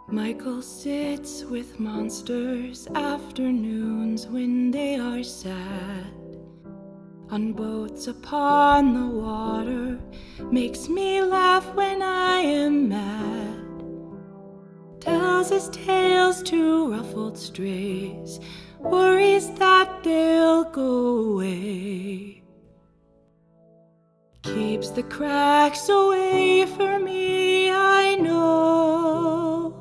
Michael sits with monsters afternoons when they are sad. On boats upon the water, makes me laugh when I am mad. Tells his tales to ruffled strays, worries that they'll go away. Keeps the cracks away for me, I know.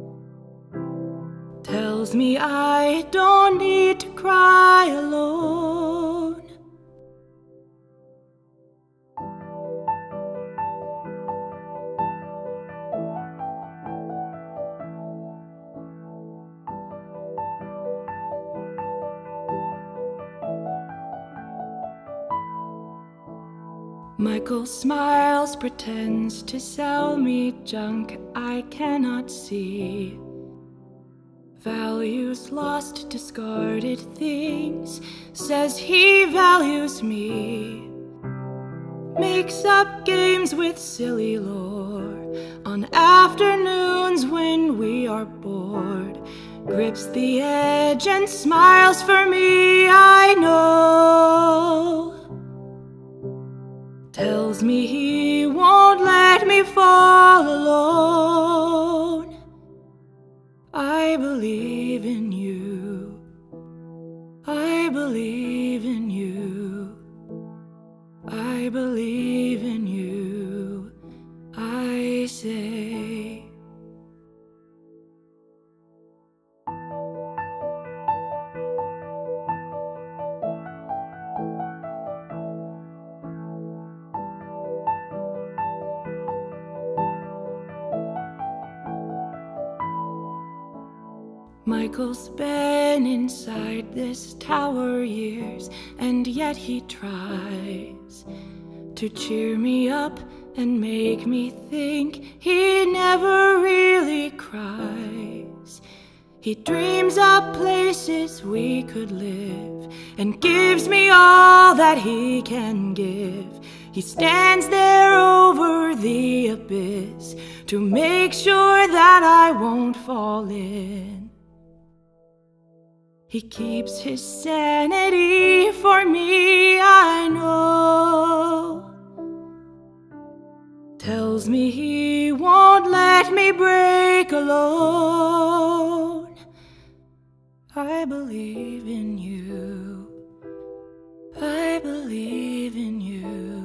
Tells me I don't need to cry alone. Michael smiles, pretends to sell me junk I cannot see. Values lost, discarded things, says he values me. Makes up games with silly lore on afternoons when we are bored. Grips the edge and smiles for me, I know. Tells me he won't let me fall alone. I believe in you. I believe in you. I believe in you, I say. Michael's been inside this tower years, and yet he tries to cheer me up and make me think he never really cries. He dreams up places we could live and gives me all that he can give. He stands there over the abyss to make sure that I won't fall in. He keeps his sanity for me, I know. Tells me he won't let me break alone. I believe in you. I believe in you.